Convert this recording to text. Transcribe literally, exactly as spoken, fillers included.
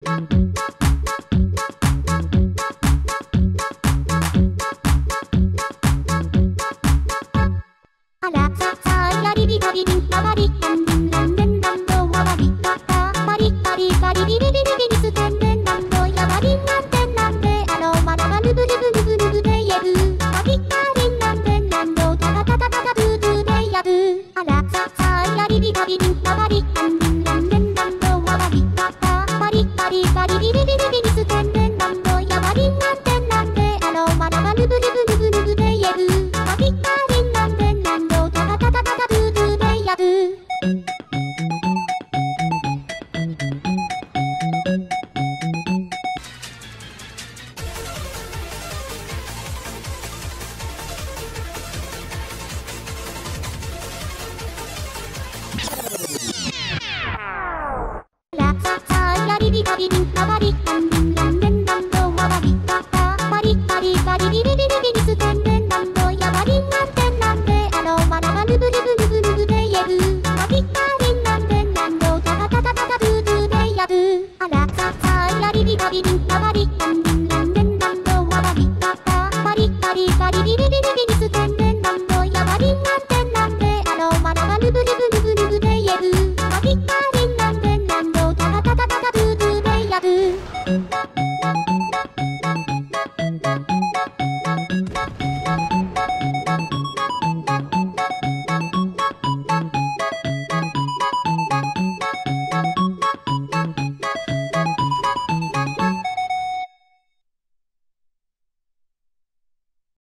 あらささやりびたびびんたばりたんんらんでんだんどわばりたたばりたりばりびびびびびびすてんでんだんどやばりんなんてんなんであろまらばるぶるぶるぶるぶでやぶばりたりんなんでんなんどたたたたたたぶぶでやぶあらささやりびたびびんたばりたんんらんでんだんどわばりたたばりたりばりびびびびびびすてんでんだんどやばりんなんてんなんであろまらばるぶるぶるぶるぶでやぶばりたりんなんでんなんどたたたたたたぶぶでやぶらささやりびたびびんたばりたんんらんでんだんどわばりたたばりたりばりびびびびびびすてんでんだんどやばりんなんてんなんであろまらばるぶるぶるぶるぶでやぶばりたりんなんでんなんどたたたたたたぶぶでやぶあらささやりびたびびんたばりたん